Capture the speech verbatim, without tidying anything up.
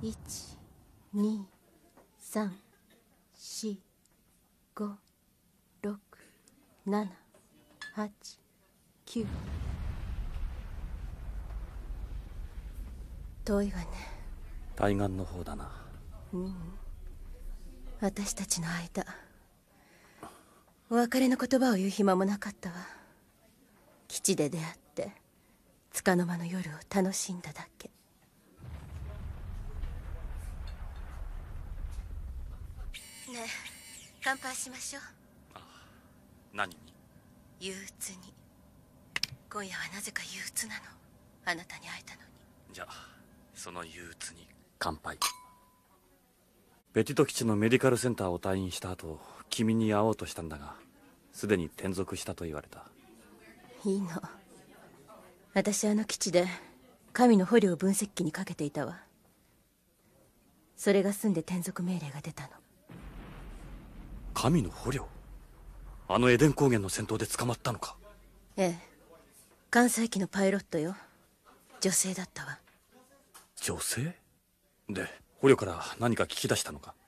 いち、に、さん、し、ご、ろく、なな、はち、きゅう。遠いわね。 対岸の方だな。 うん。私たちの間、お別れの言葉を言う暇もなかったわ。基地で出会って束の間の夜を楽しんだだけ。ねえ、乾杯しましょう。 あ、何に？ 憂鬱に。今夜はなぜか憂鬱なの。あなたに会えたのに。 じゃあその憂鬱に乾杯。ペティト基地のメディカルセンターを退院した後、君に会おうとしたんだが、すでに転属したと言われた。 いいの。私あの基地で神の捕虜を分析機にかけていたわ。それが済んで転属命令が出たの。 神の捕虜？あのエデン高原の戦闘で捕まったのか？ ええ、艦載機のパイロットよ。女性だったわ。 女性？で捕虜から何か聞き出したのか？